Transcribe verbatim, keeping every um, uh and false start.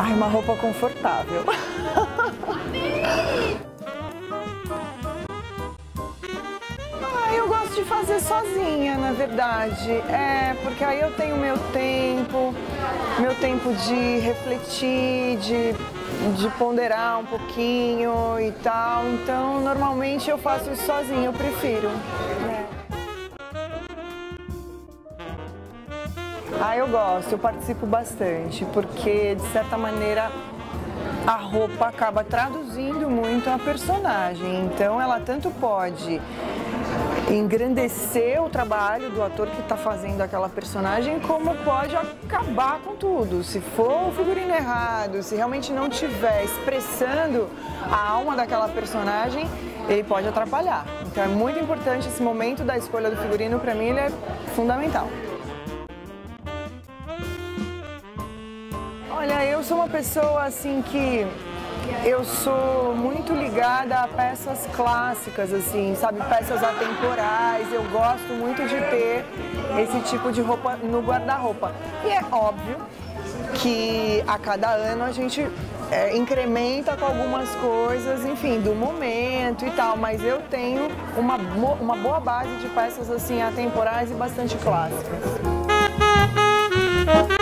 Ai, uma roupa confortável. Ah, eu gosto de fazer sozinha, na verdade. É, porque aí eu tenho meu tempo, meu tempo de refletir, de, de ponderar um pouquinho e tal. Então, normalmente eu faço isso sozinha, eu prefiro. É. Ah, eu gosto, eu participo bastante, porque de certa maneira a roupa acaba traduzindo muito a personagem. Então ela tanto pode engrandecer o trabalho do ator que está fazendo aquela personagem, como pode acabar com tudo. Se for o figurino errado, se realmente não estiver expressando a alma daquela personagem, ele pode atrapalhar. Então é muito importante esse momento da escolha do figurino, para mim ele é fundamental. Olha, eu sou uma pessoa assim que eu sou muito ligada a peças clássicas, assim, sabe? Peças atemporais. Eu gosto muito de ter esse tipo de roupa no guarda-roupa. E é óbvio que a cada ano a gente é, incrementa com algumas coisas, enfim, do momento e tal. Mas eu tenho uma, uma boa base de peças assim atemporais e bastante clássicas.